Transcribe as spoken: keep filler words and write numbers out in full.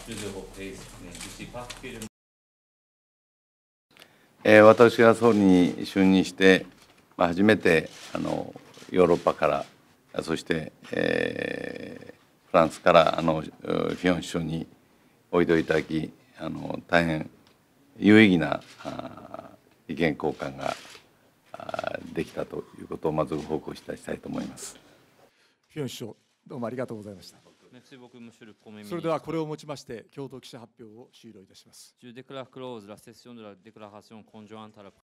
えー私が総理に就任して、まあ、初めてあのヨーロッパから、そして、えーフランスからあのフィヨン首相においでいただき、あの大変有意義なあ意見交換があできたということをまずご報告したいと思います。 フィヨン首相、どうもありがとうございました。それではこれをもちまして共同記者発表を終了いたします。